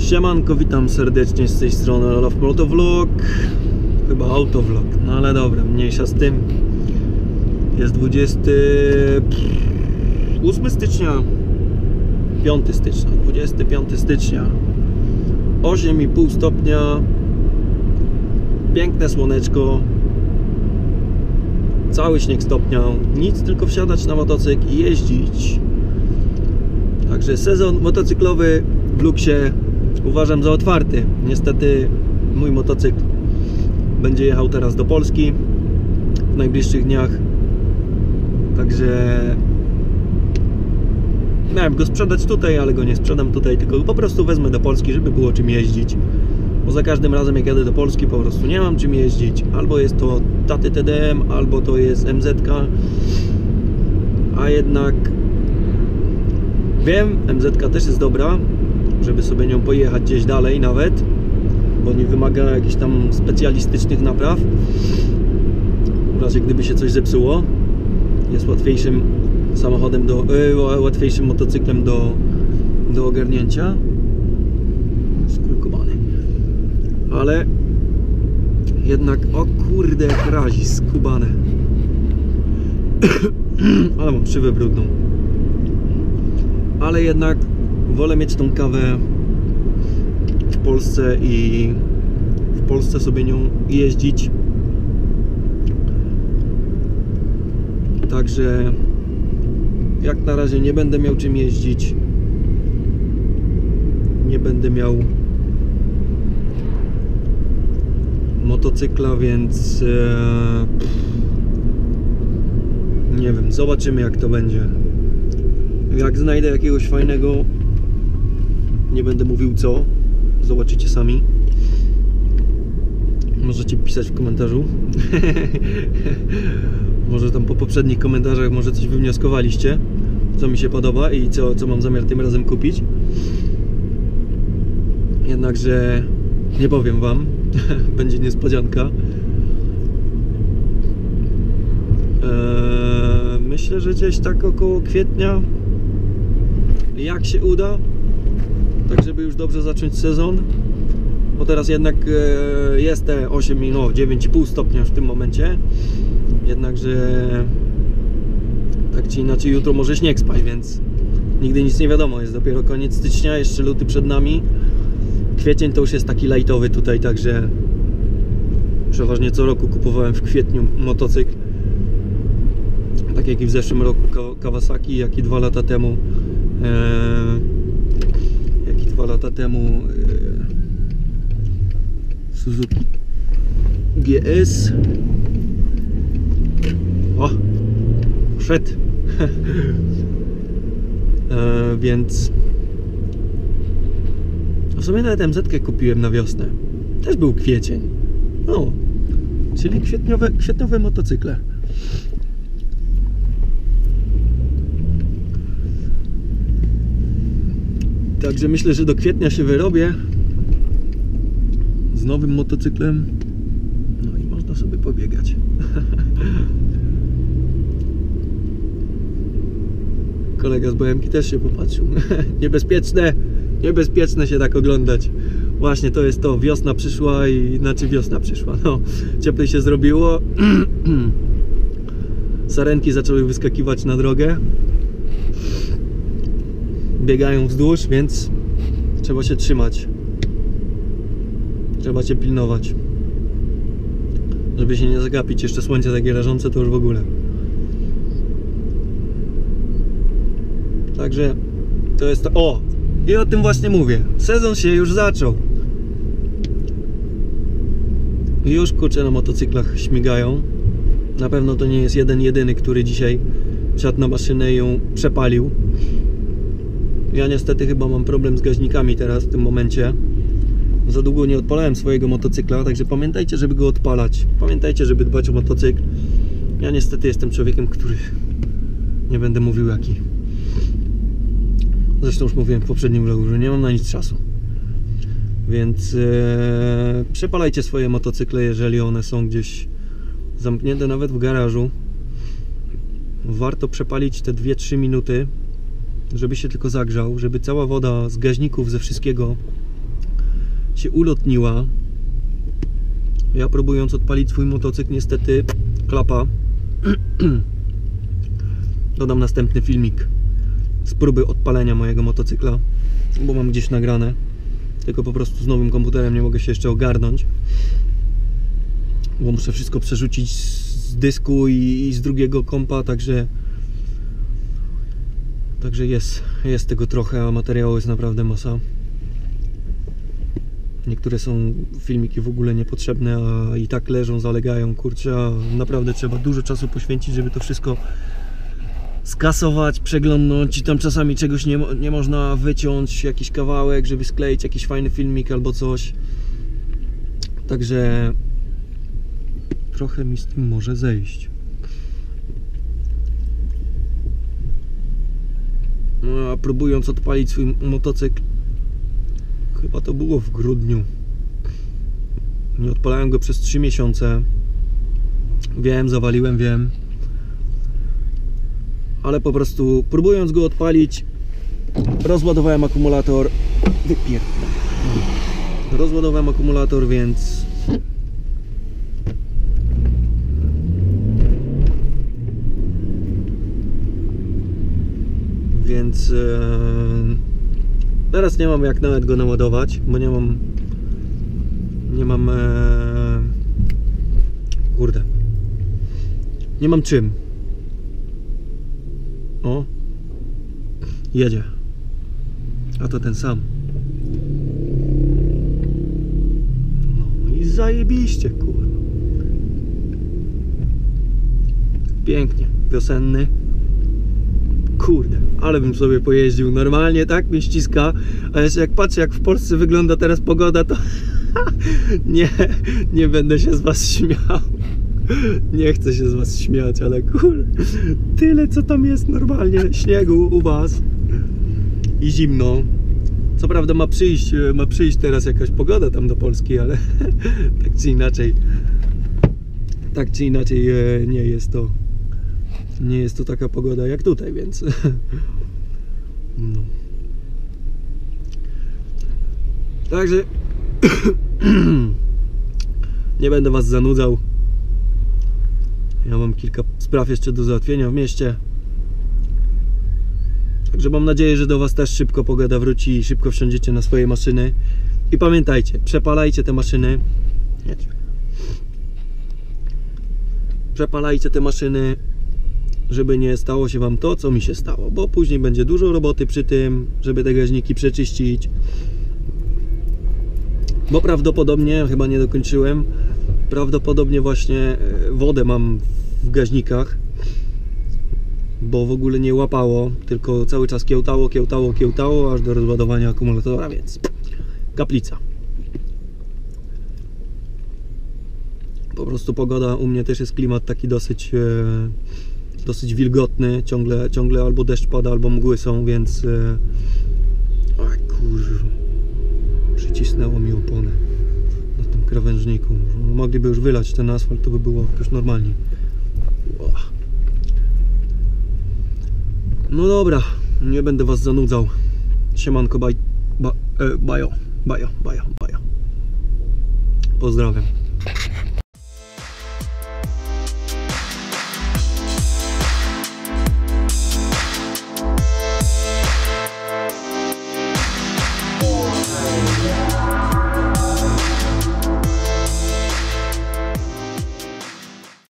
Siemanko, witam serdecznie z tej strony Olaf Motovlog. Chyba autovlog, no ale dobra, mniejsza z tym. Jest 28 stycznia 5 stycznia, 25 stycznia 8,5 stopnia. Piękne słoneczko. Cały śnieg stopniał. Nic, tylko wsiadać na motocykl i jeździć. Także sezon motocyklowy w Luxie uważam za otwarty. Niestety mój motocykl będzie jechał teraz do Polski w najbliższych dniach. Także miałem go sprzedać tutaj, ale go nie sprzedam tutaj, tylko po prostu wezmę do Polski, żeby było czym jeździć. Bo za każdym razem jak jadę do Polski po prostu nie mam czym jeździć. Albo jest to Taty TDM, albo to jest MZ-ka. A jednak wiem, MZ-ka też jest dobra, żeby sobie nią pojechać gdzieś dalej nawet, bo nie wymaga jakichś tam specjalistycznych napraw. W razie gdyby się coś zepsuło, jest łatwiejszym samochodem łatwiejszym motocyklem do ogarnięcia. Skurkowany. Ale jednak, o kurde, jak razi, skubane. Ale mam szybę brudną. Ale jednak wolę mieć tą kawę w Polsce i w Polsce sobie nią jeździć. Także jak na razie nie będę miał czym jeździć. Nie będę miał motocykla, więc nie wiem, zobaczymy jak to będzie. Jak znajdę jakiegoś fajnego, nie będę mówił co, zobaczycie sami. Możecie pisać w komentarzu. Może tam po poprzednich komentarzach może coś wywnioskowaliście, co mi się podoba i co mam zamiar tym razem kupić. Jednakże nie powiem wam. Będzie niespodzianka. Myślę, że gdzieś tak około kwietnia, jak się uda, tak żeby już dobrze zacząć sezon, bo teraz jednak jest te 9,5 stopnia w tym momencie, jednakże tak czy inaczej jutro może śnieg spać, więc nigdy nic nie wiadomo, jest dopiero koniec stycznia, jeszcze luty przed nami. Kwiecień to już jest taki lightowy tutaj, także przeważnie co roku kupowałem w kwietniu motocykl. Tak jak i w zeszłym roku Kawasaki, jak i 2 lata temu Suzuki GS. O! Szedł! Więc w sumie nawet MZ-kę kupiłem na wiosnę. Też był kwiecień. No, czyli kwietniowe motocykle. Także myślę, że do kwietnia się wyrobię z nowym motocyklem. No i można sobie pobiegać. Kolega z BM-ki też się popatrzył. Niebezpieczne się tak oglądać. Właśnie to jest to, wiosna przyszła wiosna przyszła, no, cieplej się zrobiło. Sarenki zaczęły wyskakiwać na drogę. Biegają wzdłuż, więc trzeba się trzymać. Trzeba się pilnować, żeby się nie zagapić. Jeszcze słońce takie rażące to już w ogóle. Także to jest to. O! I o tym właśnie mówię. Sezon się już zaczął. Już kurczę na motocyklach śmigają. Na pewno to nie jest jedyny, który dzisiaj wsiadł na maszynę i ją przepalił. Ja niestety chyba mam problem z gaźnikami teraz w tym momencie. Za długo nie odpalałem swojego motocykla, także pamiętajcie, żeby go odpalać. Pamiętajcie, żeby dbać o motocykl. Ja niestety jestem człowiekiem, który nie będę mówił jaki. Zresztą już mówiłem w poprzednim vlogu, że nie mam na nic czasu. Więc przepalajcie swoje motocykle, jeżeli one są gdzieś zamknięte, nawet w garażu. Warto przepalić te 2-3 minuty, żeby się tylko zagrzał, żeby cała woda z gaźników, ze wszystkiego się ulotniła. Ja próbując odpalić swój motocykl, niestety klapa. Dodam następny filmik z próby odpalenia mojego motocykla, bo mam gdzieś nagrane. Tylko po prostu z nowym komputerem nie mogę się jeszcze ogarnąć, bo muszę wszystko przerzucić z dysku i z drugiego kompa, także jest tego trochę, a materiału jest naprawdę masa. Niektóre są filmiki w ogóle niepotrzebne, a i tak leżą, zalegają, kurczę, a naprawdę trzeba dużo czasu poświęcić, żeby to wszystko skasować, przeglądnąć i tam czasami czegoś nie można wyciąć, jakiś kawałek, żeby skleić jakiś fajny filmik albo coś. Także trochę mi z tym może zejść. No, a próbując odpalić swój motocykl, chyba to było w grudniu, nie odpalałem go przez 3 miesiące. Wiem, zawaliłem, wiem. Ale po prostu próbując go odpalić, rozładowałem akumulator. Rozładowałem akumulator, więc teraz nie mam jak nawet go naładować, bo kurde, nie mam czym. O, jedzie. A to ten sam. No i zajebiście, kurwa. Pięknie, wiosenny. Kurde, ale bym sobie pojeździł. Normalnie tak mnie ściska. A jeszcze jak patrzę, jak w Polsce wygląda teraz pogoda, to nie będę się z was śmiał. Nie chcę się z was śmiać, ale kurde, tyle co tam jest normalnie śniegu u was i zimno. Co prawda ma przyjść teraz jakaś pogoda tam do Polski, ale tak czy inaczej nie jest to taka pogoda jak tutaj, więc no. Także nie będę was zanudzał. Ja mam kilka spraw jeszcze do załatwienia w mieście. Także mam nadzieję, że do was też szybko pogoda wróci i szybko wsiądziecie na swoje maszyny. I pamiętajcie, przepalajcie te maszyny. Przepalajcie te maszyny, żeby nie stało się wam to, co mi się stało. Bo później będzie dużo roboty przy tym, żeby te gaźniki przeczyścić. Bo prawdopodobnie, chyba nie dokończyłem, prawdopodobnie właśnie wodę mam w gaźnikach, bo w ogóle nie łapało, tylko cały czas kiełtało, aż do rozładowania akumulatora, więc kaplica. Po prostu pogoda, u mnie też jest klimat taki dosyć wilgotny, ciągle albo deszcz pada, albo mgły są, więc oj kurwa, przycisnęło mi oponę na tym krawężniku. Mogliby już wylać ten asfalt, to by było jakoś normalnie. No dobra, nie będę was zanudzał. Siemanko, bajo. Pozdrawiam.